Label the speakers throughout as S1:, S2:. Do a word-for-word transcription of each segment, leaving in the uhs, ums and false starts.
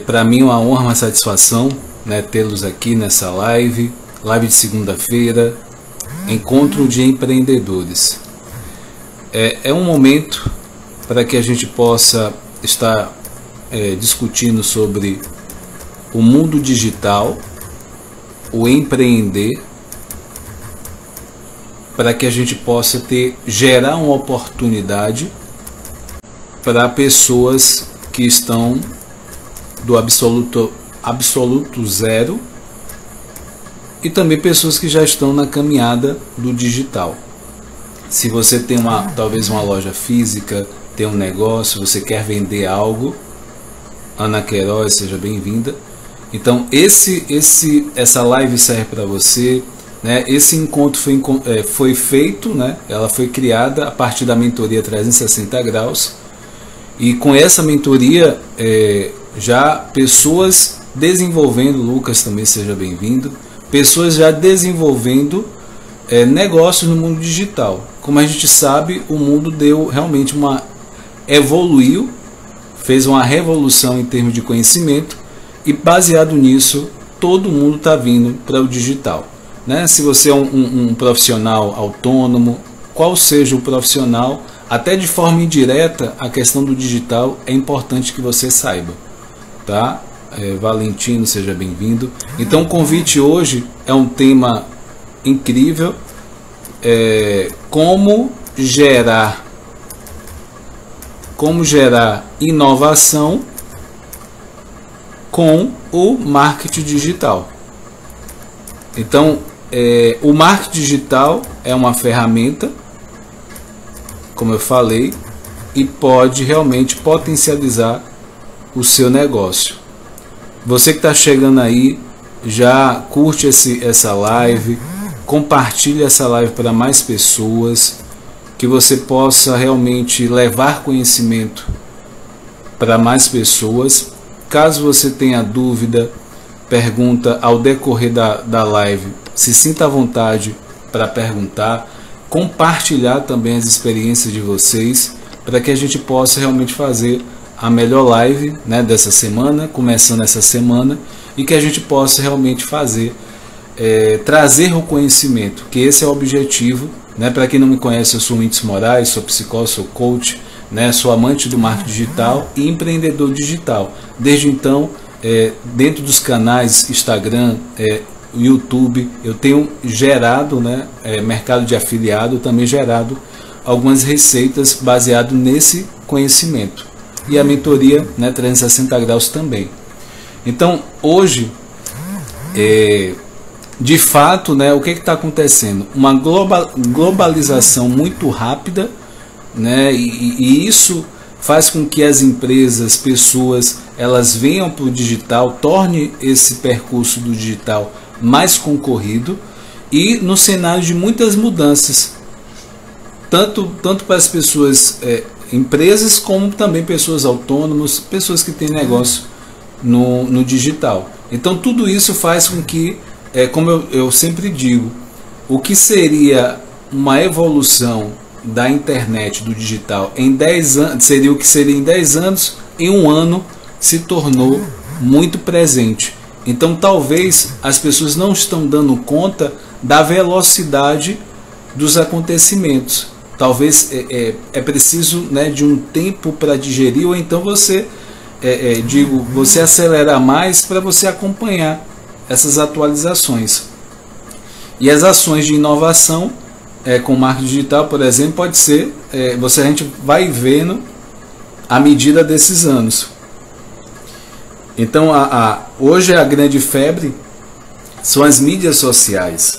S1: para mim é uma honra, uma satisfação, né, tê-los aqui nessa live, live de segunda-feira, Encontro de Empreendedores. É, é um momento para que a gente possa estar é, discutindo sobre o mundo digital, o empreender, para que a gente possa ter, gerar uma oportunidade para pessoas que estão do absoluto, absoluto zero e também pessoas que já estão na caminhada do digital. Se você tem uma, talvez uma loja física, tem um negócio, você quer vender algo, Ana Queiroz, seja bem-vinda. Então esse, esse, essa live serve para você, né? Esse encontro foi, é, foi feito, né? Ela foi criada a partir da mentoria trezentos e sessenta graus, e com essa mentoria é, já pessoas desenvolvendo, Lucas também seja bem-vindo, pessoas já desenvolvendo é, negócios no mundo digital. Como a gente sabe, o mundo deu realmente uma evoluiu, fez uma revolução em termos de conhecimento, e baseado nisso todo mundo está vindo para o digital, né? Se você é um, um, um profissional autônomo, qual seja o profissional, até de forma indireta, a questão do digital é importante que você saiba, tá? É, Valentino, seja bem-vindo. Então o convite hoje é um tema incrível, é, como gerar como gerar inovação com o marketing digital. Então é, o marketing digital é uma ferramenta, como eu falei, e pode realmente potencializar o seu negócio. Você que está chegando aí, já curte esse, essa live, compartilhe essa live para mais pessoas, que você possa realmente levar conhecimento para mais pessoas. Caso você tenha dúvida, pergunta ao decorrer da, da live, se sinta à vontade para perguntar, compartilhar também as experiências de vocês, para que a gente possa realmente fazer a melhor live, né, dessa semana, começando essa semana, e que a gente possa realmente fazer, é, trazer o conhecimento, que esse é o objetivo, né? Para quem não me conhece, eu sou o Whindersson Moraes, sou psicólogo, sou coach, né, sou amante do marketing digital e empreendedor digital. Desde então, é, dentro dos canais Instagram, é, YouTube, eu tenho gerado, né, é, mercado de afiliado, também gerado algumas receitas baseado nesse conhecimento. E a mentoria, né, trezentos e sessenta graus também. Então, hoje, é, de fato, né, o que está acontecendo? Uma global, globalização muito rápida, né, e, e isso faz com que as empresas, pessoas, elas venham para o digital, torne esse percurso do digital mais concorrido, e no cenário de muitas mudanças, tanto, tanto para as pessoas, é, empresas, como também pessoas autônomas, pessoas que têm negócio no, no digital. Então tudo isso faz com que, é, como eu, eu sempre digo, o que seria uma evolução da internet, do digital, em dez anos, seria o que seria em dez anos, em um ano se tornou muito presente. Então talvez as pessoas não estão dando conta da velocidade dos acontecimentos. Talvez é, é, é preciso, né, de um tempo para digerir, ou então você, é, é, digo, você acelerar mais para você acompanhar essas atualizações. E as ações de inovação, é, com marketing digital, por exemplo, pode ser, é, você, a gente vai vendo à medida desses anos. Então, a, a, hoje a grande febre são as mídias sociais.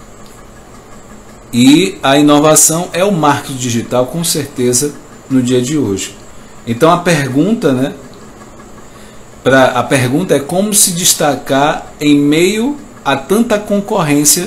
S1: E a inovação é o marketing digital, com certeza, no dia de hoje. Então a pergunta, né, pra, a pergunta é como se destacar em meio a tanta concorrência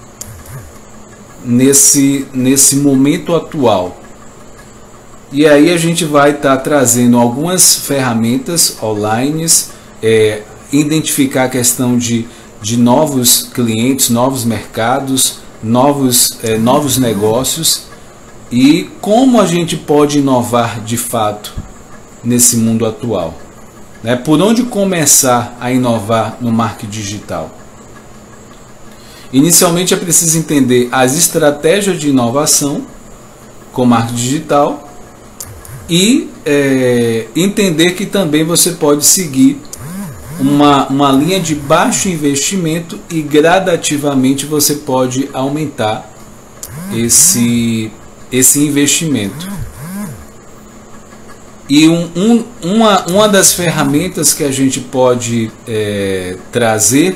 S1: nesse, nesse momento atual. E aí a gente vai estar tá trazendo algumas ferramentas online, é, identificar a questão de, de novos clientes, novos mercados, novos, é, novos negócios, e como a gente pode inovar de fato nesse mundo atual. né? Por onde começar a inovar no marketing digital? Inicialmente é preciso entender as estratégias de inovação com marketing digital e é, entender que também você pode seguir uma, uma linha de baixo investimento e gradativamente você pode aumentar esse, esse investimento. E um, um, uma, uma das ferramentas que a gente pode é, trazer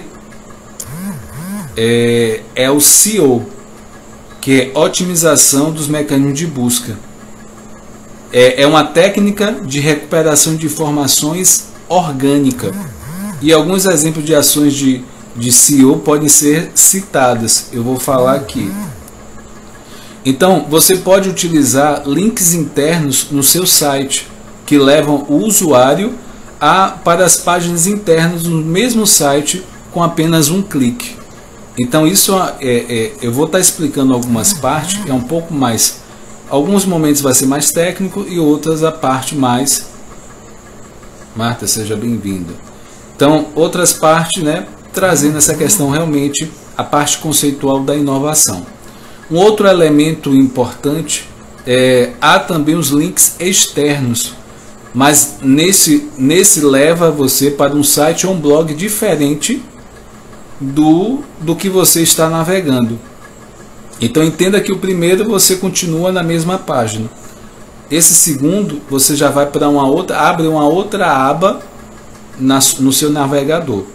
S1: é, é o S E O, que é otimização dos mecanismos de busca. É, é uma técnica de recuperação de informações orgânica. E alguns exemplos de ações de, de S E O podem ser citadas. Eu vou falar aqui. Então, você pode utilizar links internos no seu site que levam o usuário a, para as páginas internas do mesmo site com apenas um clique. Então, isso é, é, eu vou estar explicando algumas partes, é um pouco mais. Alguns momentos vai ser mais técnico e outras a parte mais. Marta, seja bem-vinda. Então, outras partes, né, trazendo essa questão realmente, a parte conceitual da inovação. Um outro elemento importante é, há também os links externos, mas nesse, nesse leva você para um site ou um blog diferente do, do que você está navegando. Então entenda que o primeiro você continua na mesma página. Esse segundo você já vai para uma outra, abre uma outra aba na, no seu navegador.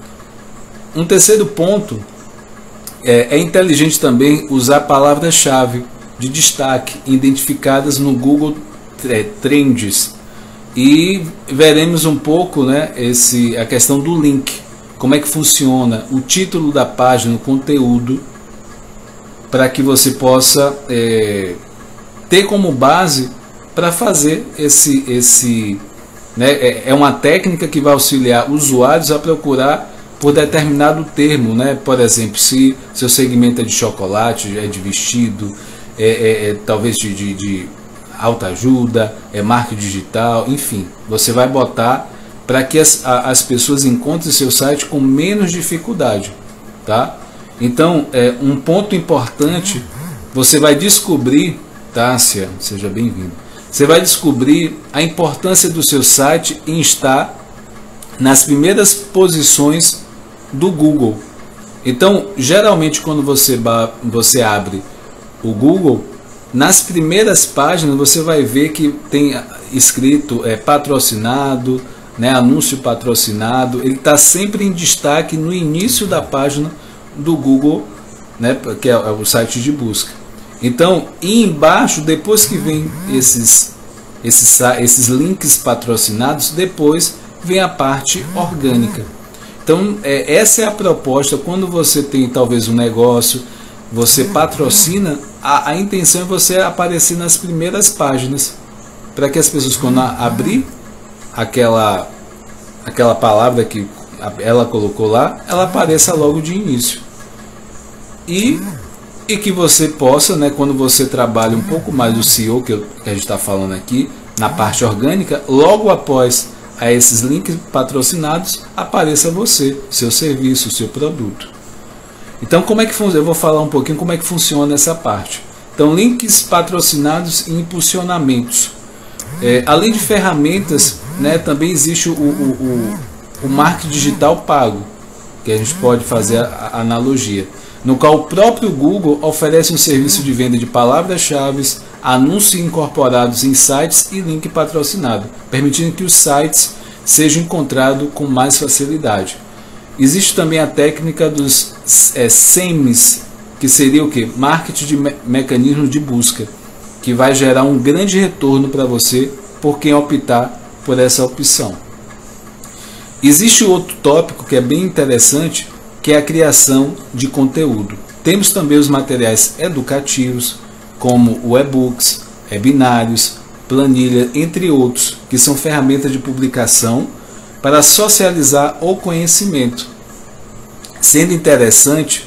S1: Um terceiro ponto é, é inteligente também usar palavras-chave de destaque identificadas no Google Trends. E veremos um pouco, né, esse, a questão do link, como é que funciona, o título da página, o conteúdo, para que você possa é, ter como base para fazer esse, esse né, é, é uma técnica que vai auxiliar usuários a procurar por determinado termo, né? Por exemplo, se seu segmento é de chocolate, é de vestido, é, é, é talvez de, de, de autoajuda, é marketing digital, enfim, você vai botar para que as, as pessoas encontrem seu site com menos dificuldade, tá? Então, é, um ponto importante, você vai descobrir, Tássia, seja bem-vindo, você vai descobrir a importância do seu site em estar nas primeiras posições do Google. Então, geralmente quando você, você abre o Google, nas primeiras páginas você vai ver que tem escrito é, patrocinado, né, anúncio patrocinado, ele está sempre em destaque no início da página do Google, né, que é o site de busca. Então, e embaixo, depois que vem esses, esses, esses links patrocinados, depois vem a parte orgânica. Então, é, essa é a proposta. Quando você tem talvez um negócio, você patrocina, a, a intenção é você aparecer nas primeiras páginas, para que as pessoas, quando abrir aquela, aquela palavra que ela colocou lá, ela apareça logo de início. E, e que você possa, né, quando você trabalha um pouco mais do S E O, que, eu, que a gente está falando aqui, na parte orgânica, logo após a esses links patrocinados, apareça você, seu serviço, seu produto. Então, como é que funciona? Eu vou falar um pouquinho como é que funciona essa parte. Então, links patrocinados e impulsionamentos. É, além de ferramentas, né, também existe o, o, o, o marketing digital pago, que a gente pode fazer a, a analogia, no qual o próprio Google oferece um serviço de venda de palavras-chave, anúncios incorporados em sites e link patrocinado, permitindo que os sites sejam encontrados com mais facilidade. Existe também a técnica dos é, S E Ms, que seria o que? Marketing de me mecanismos de busca, que vai gerar um grande retorno para você por quem optar por essa opção. Existe outro tópico que é bem interessante, que é a criação de conteúdo. Temos também os materiais educativos, como o e-books, webinários, planilha, entre outros, que são ferramentas de publicação para socializar o conhecimento. Sendo interessante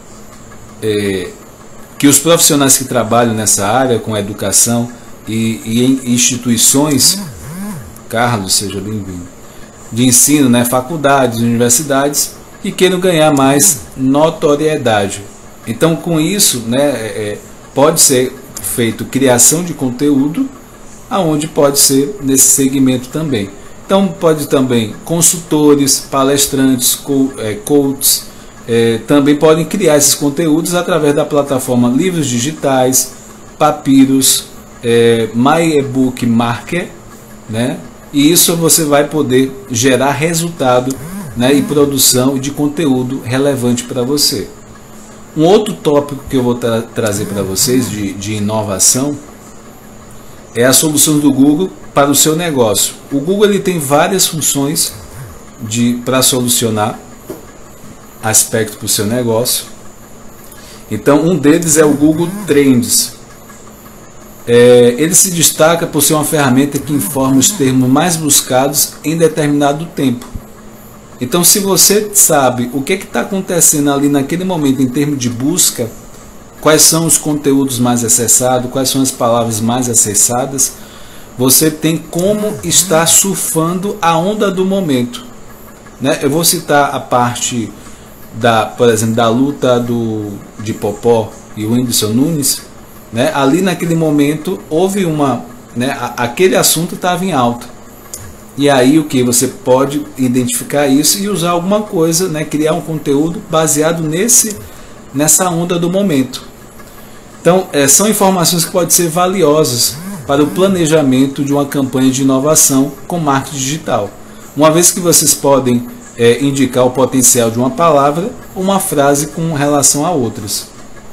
S1: é, que os profissionais que trabalham nessa área com educação e, e em instituições, Carlos, seja bem-vindo, de ensino, né, faculdades, universidades, que queiram ganhar mais notoriedade. Então, com isso, né, é, pode ser feito criação de conteúdo, aonde pode ser nesse segmento também. Então, pode também consultores, palestrantes, co é, coaches, é, também podem criar esses conteúdos através da plataforma Livros Digitais, Papyrus, é, My Ebook Market, né? E isso você vai poder gerar resultado, né, e produção de conteúdo relevante para você. Um outro tópico que eu vou tra trazer para vocês de, de inovação é a solução do Google para o seu negócio. O Google ele tem várias funções para solucionar aspectos para o seu negócio. Então, um deles é o Google Trends. É, ele se destaca por ser uma ferramenta que informa os termos mais buscados em determinado tempo. Então, se você sabe o que está acontecendo ali naquele momento em termos de busca, quais são os conteúdos mais acessados, quais são as palavras mais acessadas, você tem como estar surfando a onda do momento, né? Eu vou citar a parte da, por exemplo, da luta do, de Popó e o Whindersson Nunes, né? Ali naquele momento houve uma, né, a, aquele assunto estava em alta. E aí o que você pode identificar isso e usar alguma coisa, né, criar um conteúdo baseado nesse nessa onda do momento. Então, é, são informações que podem ser valiosas para o planejamento de uma campanha de inovação com marketing digital. Uma vez que vocês podem é, indicar o potencial de uma palavra ou uma frase com relação a outras.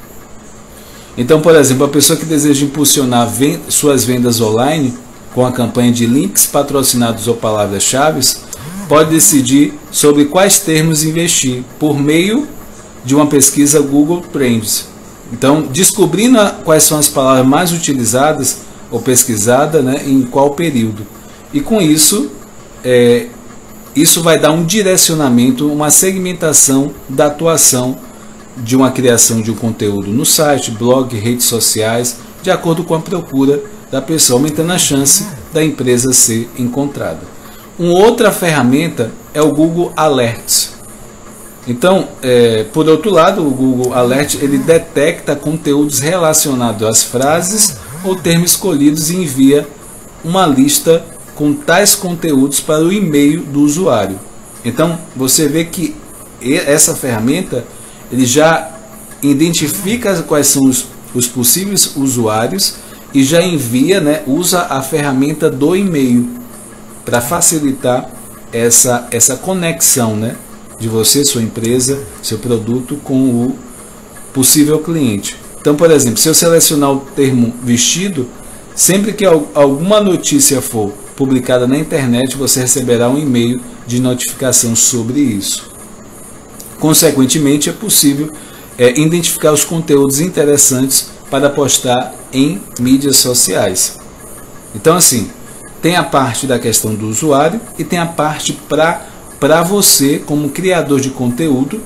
S1: Então, por exemplo, a pessoa que deseja impulsionar ven- suas vendas online com a campanha de links patrocinados ou palavras-chave, pode decidir sobre quais termos investir por meio de uma pesquisa Google Trends. Então, descobrindo quais são as palavras mais utilizadas ou pesquisadas, né, em qual período. E com isso, é, isso vai dar um direcionamento, uma segmentação da atuação de uma criação de um conteúdo no site, blog, redes sociais, de acordo com a procura da pessoa, aumentando a chance da empresa ser encontrada. Uma outra ferramenta é o Google Alerts. Então, é, por outro lado, o Google Alert ele detecta conteúdos relacionados às frases ou termos escolhidos e envia uma lista com tais conteúdos para o e-mail do usuário. Então, você vê que essa ferramenta ele já identifica quais são os, os possíveis usuários e já envia, né, usa a ferramenta do e-mail para facilitar essa, essa conexão, né, de você, sua empresa, seu produto com o possível cliente. Então, por exemplo, se eu selecionar o termo vestido, sempre que alguma notícia for publicada na internet, você receberá um e-mail de notificação sobre isso. Consequentemente, é possível é, identificar os conteúdos interessantes para postar em mídias sociais. Então, assim, tem a parte da questão do usuário e tem a parte para para você, como criador de conteúdo,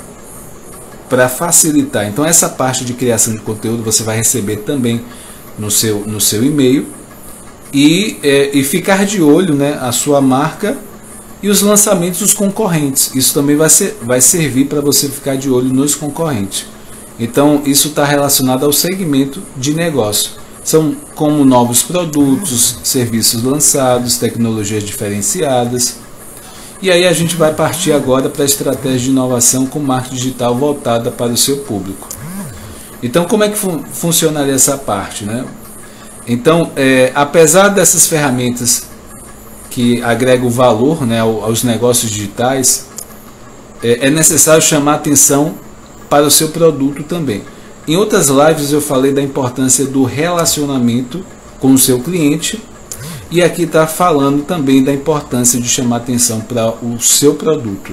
S1: para facilitar. Então, essa parte de criação de conteúdo você vai receber também no seu, no seu e-mail e, é, e ficar de olho, né, a sua marca e os lançamentos dos concorrentes. Isso também vai, ser, vai servir para você ficar de olho nos concorrentes. Então, isso está relacionado ao segmento de negócio. São como novos produtos, serviços lançados, tecnologias diferenciadas. E aí a gente vai partir agora para a estratégia de inovação com marketing digital voltada para o seu público. Então, como é que fun funcionaria essa parte, né? Então, é, apesar dessas ferramentas que agregam valor, né, aos negócios digitais, é, é necessário chamar atenção para o seu produto também. Em outras lives eu falei da importância do relacionamento com o seu cliente. E aqui está falando também da importância de chamar atenção para o seu produto.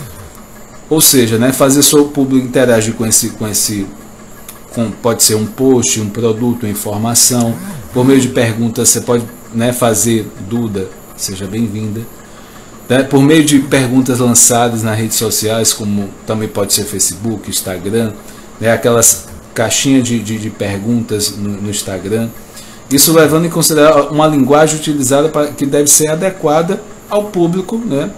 S1: Ou seja, né, fazer seu público interagir com esse, com esse com, pode ser um post, um produto, uma informação. Por meio de perguntas você pode, né, fazer, Duda, seja bem-vinda. Né, por meio de perguntas lançadas nas redes sociais, como também pode ser Facebook, Instagram, né, aquelas caixinhas de, de, de perguntas no, no Instagram. Isso levando em consideração uma linguagem utilizada para, que deve ser adequada ao público, né,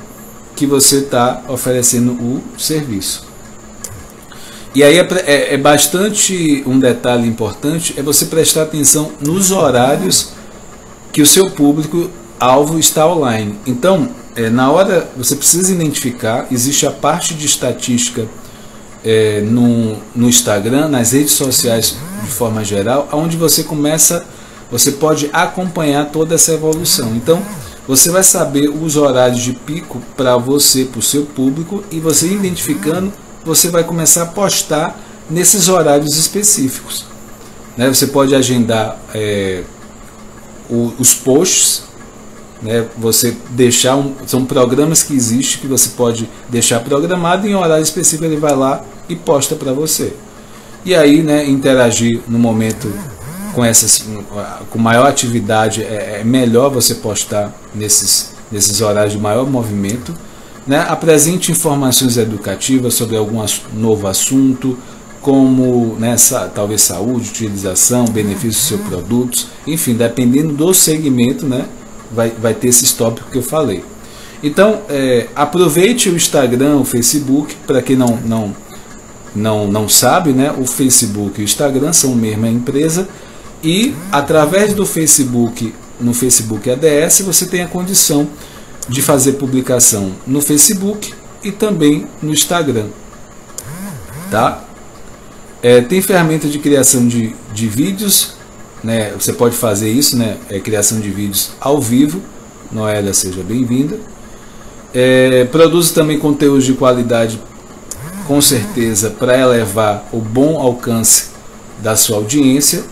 S1: que você está oferecendo o serviço. E aí é, é, é bastante um detalhe importante, é você prestar atenção nos horários que o seu público-alvo está online. Então, é, na hora, você precisa identificar, existe a parte de estatística é, no, no Instagram, nas redes sociais de forma geral, onde você começa, você pode acompanhar toda essa evolução. Então, você vai saber os horários de pico para você, para o seu público, e você identificando, você vai começar a postar nesses horários específicos. Né? Você pode agendar é, o, os posts, né? Você deixar um, são programas que existem que você pode deixar programado, e em horário específico ele vai lá e posta para você. E aí, né, interagir no momento com essas, com maior atividade, é, é melhor você postar nesses, nesses horários de maior movimento. Né? Apresente informações educativas sobre algum novo assunto, como, né, sa talvez saúde, utilização, benefícios dos seus produtos, enfim, dependendo do segmento, né, vai, vai ter esses tópicos que eu falei. Então, é, aproveite o Instagram, o Facebook. Para quem não, não, não, não sabe, né, o Facebook e o Instagram são a mesma empresa, e através do Facebook, no Facebook A D S, você tem a condição de fazer publicação no Facebook e também no Instagram, tá? É, tem ferramenta de criação de, de vídeos, né? Você pode fazer isso, né? É, criação de vídeos ao vivo. Noélia, seja bem-vinda. É, produz também conteúdos de qualidade, com certeza, para elevar o bom alcance da sua audiência.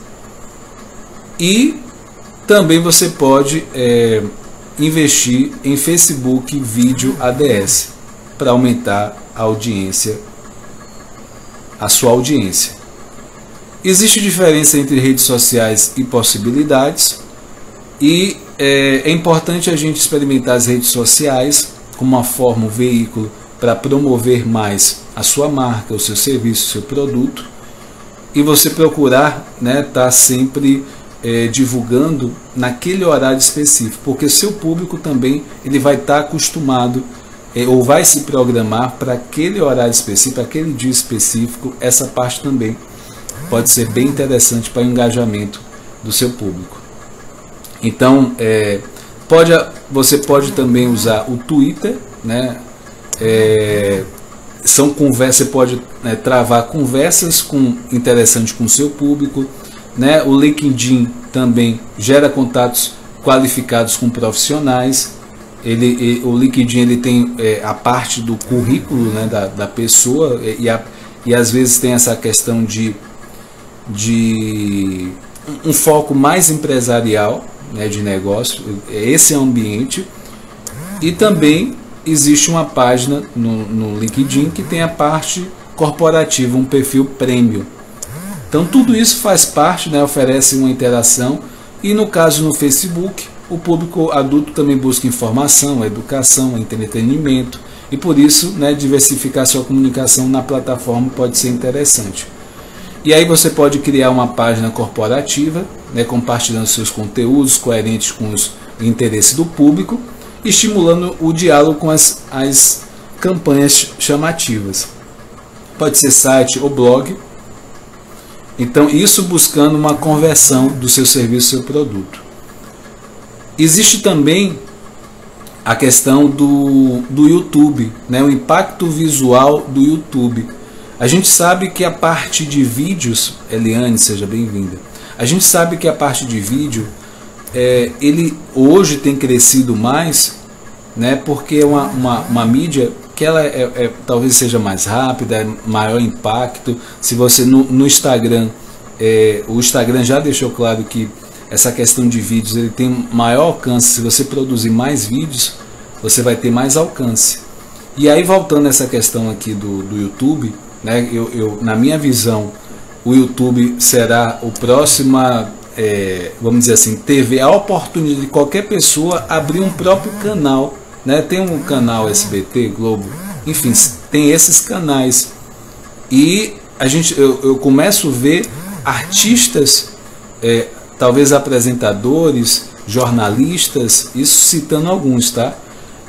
S1: E também você pode é, investir em Facebook Vídeo A D S para aumentar a audiência, a sua audiência. Existe diferença entre redes sociais e possibilidades, e é, é importante a gente experimentar as redes sociais como uma forma, um veículo para promover mais a sua marca, o seu serviço, o seu produto, e você procurar, né, estar sempre É, divulgando naquele horário específico, porque o seu público também ele vai estar acostumado é, ou vai se programar para aquele horário específico, aquele dia específico. Essa parte também pode ser bem interessante para o engajamento do seu público. Então, é, pode, você pode também usar o Twitter, né? É, são conversas, você pode, né, travar conversas com, interessantes com o seu público. Né? O LinkedIn também gera contatos qualificados com profissionais. Ele, ele, o LinkedIn ele tem é, a parte do currículo, né, da, da pessoa, e, a, e às vezes tem essa questão de, de um foco mais empresarial, né, de negócio. Esse é o ambiente. E também existe uma página no, no LinkedIn que tem a parte corporativa, um perfil premium. Então tudo isso faz parte, né, oferece uma interação. E no caso no Facebook, o público adulto também busca informação, educação, entretenimento, e por isso, né, diversificar sua comunicação na plataforma pode ser interessante. E aí você pode criar uma página corporativa, né, compartilhando seus conteúdos coerentes com os interesses do público, estimulando o diálogo com as, as campanhas chamativas. Pode ser site ou blog. Então, isso buscando uma conversão do seu serviço, do seu produto. Existe também a questão do, do YouTube, né? O impacto visual do YouTube. A gente sabe que a parte de vídeos, Eliane, seja bem-vinda. A gente sabe que a parte de vídeo, é, ele hoje tem crescido mais, né? Porque é uma, uma, uma mídia que ela é, é, talvez seja mais rápida, é maior impacto. Se você no, no Instagram, é, o Instagram já deixou claro que essa questão de vídeos ele tem maior alcance. Se você produzir mais vídeos, você vai ter mais alcance. E aí, voltando a essa questão aqui do, do YouTube, né, eu, eu, na minha visão, o YouTube será o próximo, é, vamos dizer assim, T V, a oportunidade de qualquer pessoa abrir um próprio canal. Né? Tem um canal S B T, Globo, enfim, tem esses canais. E a gente, eu, eu começo a ver artistas, é, talvez apresentadores, jornalistas, isso citando alguns, tá?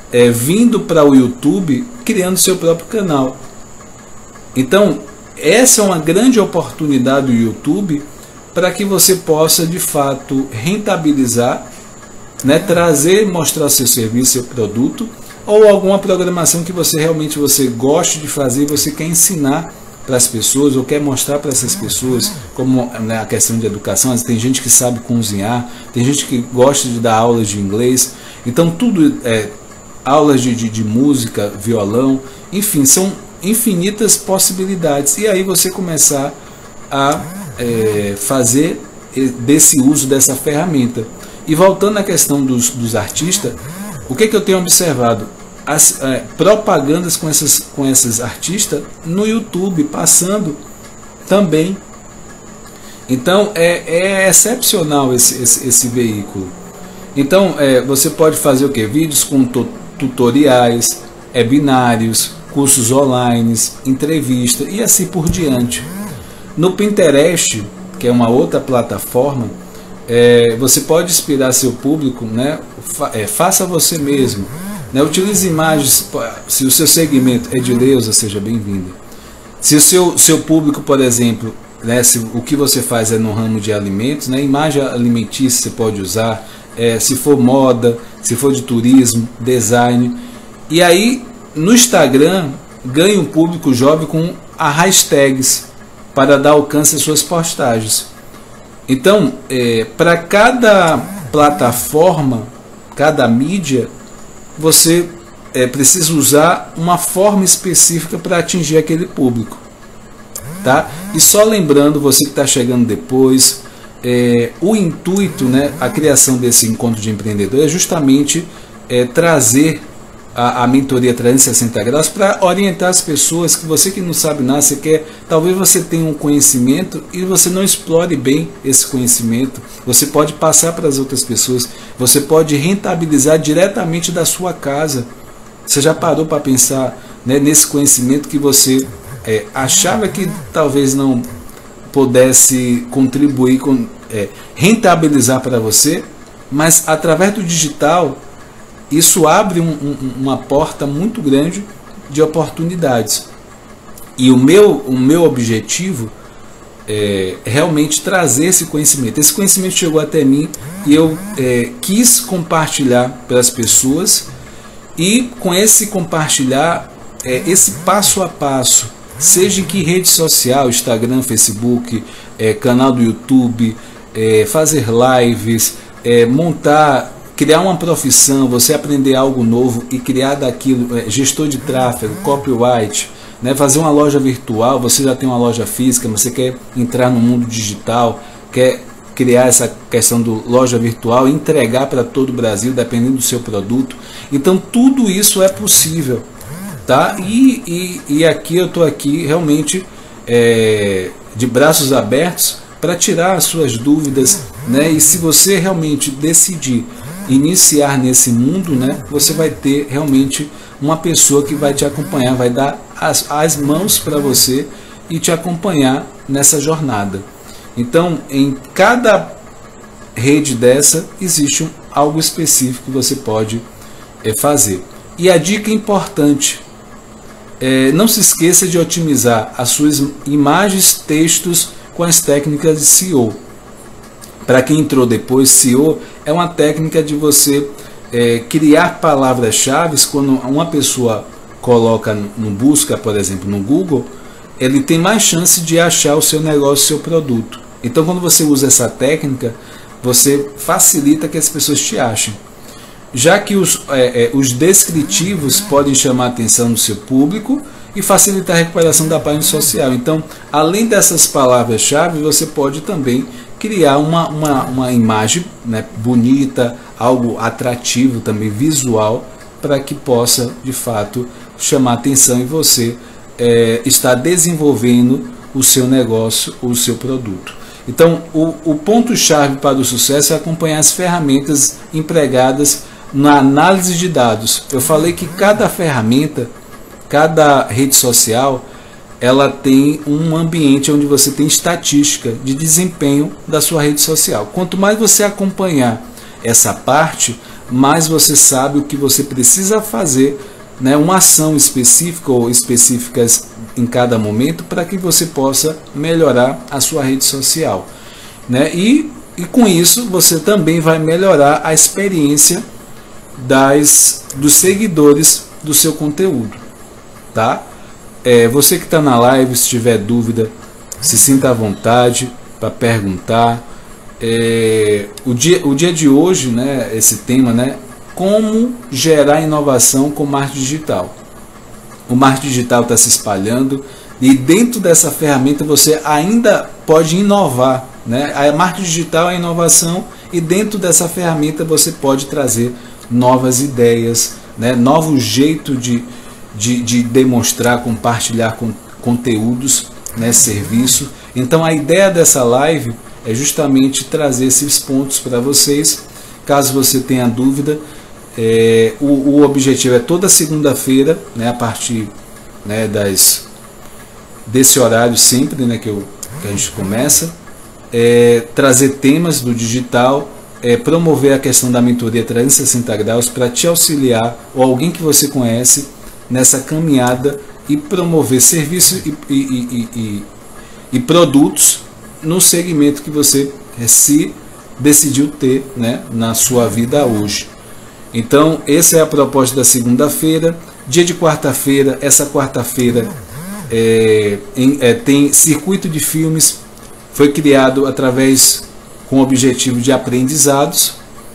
S1: é, vindo para o YouTube, criando seu próprio canal. Então, essa é uma grande oportunidade do YouTube para que você possa, de fato, rentabilizar, né, trazer, mostrar seu serviço, seu produto, ou alguma programação que você realmente você goste de fazer, você quer ensinar para as pessoas, ou quer mostrar para essas pessoas, como, né, a questão de educação. Tem gente que sabe cozinhar, tem gente que gosta de dar aulas de inglês, então tudo é aulas de, de, de música, violão, enfim, são infinitas possibilidades, e aí você começar a é, fazer desse uso dessa ferramenta. E voltando à questão dos, dos artistas, o que, que eu tenho observado? As é, propagandas com essas, com esses artistas no YouTube, passando também. Então é, é excepcional esse, esse, esse veículo. Então é, você pode fazer o que? Vídeos com tutoriais, webinários, cursos online, entrevista e assim por diante. No Pinterest, que é uma outra plataforma, é, você pode inspirar seu público, né? Fa é, faça você mesmo, né? Utilize imagens. Se o seu segmento é de Leusa, seja bem-vinda. Se o seu, seu público, por exemplo, né, se o que você faz é no ramo de alimentos, né, imagem alimentícia você pode usar, é, se for moda, se for de turismo, design. E aí no Instagram ganhe um público jovem com a hashtags para dar alcance às suas postagens. Então, é, para cada plataforma, cada mídia, você é, precisa usar uma forma específica para atingir aquele público, tá? E só lembrando, você que está chegando depois, é, o intuito, né, a criação desse encontro de empreendedor é justamente é, trazer a, a mentoria trezentos e sessenta graus para orientar as pessoas, que você que não sabe nada, você quer, talvez você tenha um conhecimento e você não explore bem esse conhecimento, você pode passar para as outras pessoas, você pode rentabilizar diretamente da sua casa. Você já parou para pensar, né, nesse conhecimento que você é, achava que talvez não pudesse contribuir, com, é, rentabilizar para você, mas através do digital isso abre um, um, uma porta muito grande de oportunidades. E o meu, o meu objetivo é realmente trazer esse conhecimento. Esse conhecimento chegou até mim e eu é, quis compartilhar para as pessoas, e com esse compartilhar, é, esse passo a passo, seja em que rede social, Instagram, Facebook, é, canal do YouTube, é, fazer lives, é, montar, criar uma profissão, você aprender algo novo e criar daquilo, é, gestor de tráfego, copyright, né, fazer uma loja virtual, você já tem uma loja física, mas você quer entrar no mundo digital, quer criar essa questão do loja virtual e entregar para todo o Brasil, dependendo do seu produto. Então tudo isso é possível, tá? E, e, e aqui eu estou aqui realmente é, de braços abertos para tirar as suas dúvidas, né? E se você realmente decidir iniciar nesse mundo, né, você vai ter realmente uma pessoa que vai te acompanhar, vai dar as, as mãos para você e te acompanhar nessa jornada. Então, em cada rede dessa existe um, algo específico que você pode é, fazer. E a dica importante, é, não se esqueça de otimizar as suas imagens, textos com as técnicas de S E O. Para quem entrou depois, S E O é uma técnica de você é, criar palavras-chave. Quando uma pessoa coloca no busca, por exemplo, no Google, ele tem mais chance de achar o seu negócio, o seu produto. Então, quando você usa essa técnica, você facilita que as pessoas te achem. Já que os, é, é, os descritivos podem chamar a atenção do seu público e facilitar a recuperação da página social. Então, além dessas palavras-chave, você pode também criar uma, uma, uma imagem, né, bonita, algo atrativo também, visual, para que possa, de fato, chamar atenção e você é, está desenvolvendo o seu negócio, o seu produto. Então, o, o ponto-chave para o sucesso é acompanhar as ferramentas empregadas na análise de dados. Eu falei que cada ferramenta, cada rede social, ela tem um ambiente onde você tem estatística de desempenho da sua rede social. Quanto mais você acompanhar essa parte, mais você sabe o que você precisa fazer, né, uma ação específica ou específicas em cada momento para que você possa melhorar a sua rede social, né? E, e com isso você também vai melhorar a experiência das, dos seguidores do seu conteúdo, tá? É, você que está na live, se tiver dúvida, se sinta à vontade para perguntar. É, o, dia, o dia de hoje, né, esse tema, né, como gerar inovação com marketing digital. O marketing digital está se espalhando e dentro dessa ferramenta você ainda pode inovar, né? A marketing digital é inovação e dentro dessa ferramenta você pode trazer novas ideias, né? Novo jeito de, de, de demonstrar, compartilhar com, conteúdos, né? Serviço. Então a ideia dessa live é justamente trazer esses pontos para vocês. Caso você tenha dúvida, é, o, o objetivo é toda segunda-feira, né, a partir, né, das, desse horário sempre, né, que, eu, que a gente começa, é, trazer temas do digital, é, promover a questão da mentoria trezentos e sessenta graus para te auxiliar ou alguém que você conhece nessa caminhada e promover serviços e, e, e, e, e produtos no segmento que você se decidiu ter, né, na sua vida hoje. Então, essa é a proposta da segunda-feira. Dia de quarta-feira, essa quarta-feira é, é, tem circuito de filmes, foi criado através com o objetivo de aprendizados.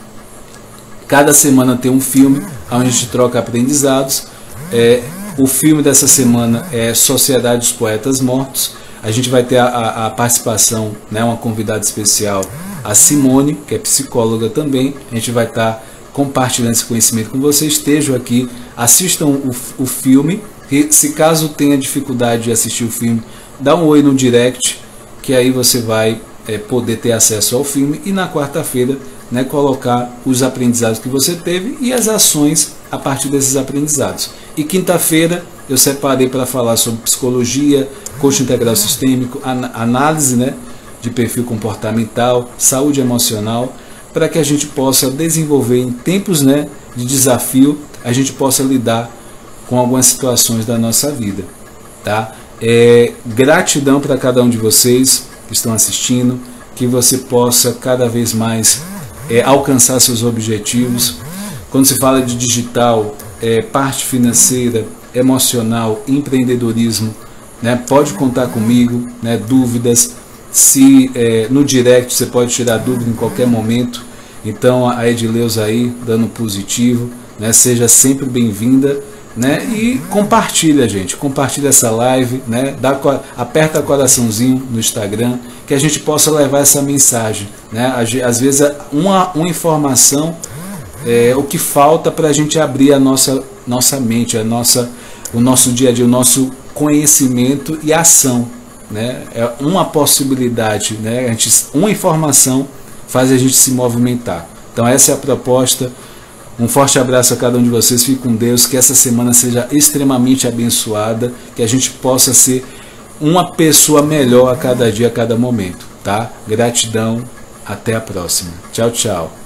S1: Cada semana tem um filme onde a gente troca aprendizados. É, o filme dessa semana é Sociedade dos Poetas Mortos. A gente vai ter a, a, a participação, né, uma convidada especial, a Simone, que é psicóloga também. A gente vai estar compartilhando esse conhecimento com vocês. Estejam aqui, assistam o, o filme. E se caso tenha dificuldade de assistir o filme, dá um oi no direct, que aí você vai é, poder ter acesso ao filme. E na quarta-feira, né, colocar os aprendizados que você teve e as ações a partir desses aprendizados. E quinta-feira eu separei para falar sobre psicologia, coaching integral sistêmico, an análise, né, de perfil comportamental, saúde emocional, para que a gente possa desenvolver em tempos, né, de desafio, a gente possa lidar com algumas situações da nossa vida, tá? É, gratidão para cada um de vocês que estão assistindo, que você possa cada vez mais é, alcançar seus objetivos. Quando se fala de digital, é, parte financeira, emocional, empreendedorismo, né, pode contar comigo, né, dúvidas. Se é, no direct você pode tirar dúvida em qualquer momento. Então a Edileuza aí dando positivo, né, seja sempre bem-vinda, né, e compartilha, gente, compartilha essa live, né, dá, aperta coraçãozinho no Instagram, que a gente possa levar essa mensagem, né. Às vezes uma, uma informação é o que falta para a gente abrir a nossa, nossa mente, a nossa, o nosso dia a dia, o nosso conhecimento e ação. Né? É uma possibilidade, né? A gente, uma informação faz a gente se movimentar. Então essa é a proposta. Um forte abraço a cada um de vocês, fique com Deus, que essa semana seja extremamente abençoada, que a gente possa ser uma pessoa melhor a cada dia, a cada momento, tá? Gratidão, até a próxima. Tchau, tchau.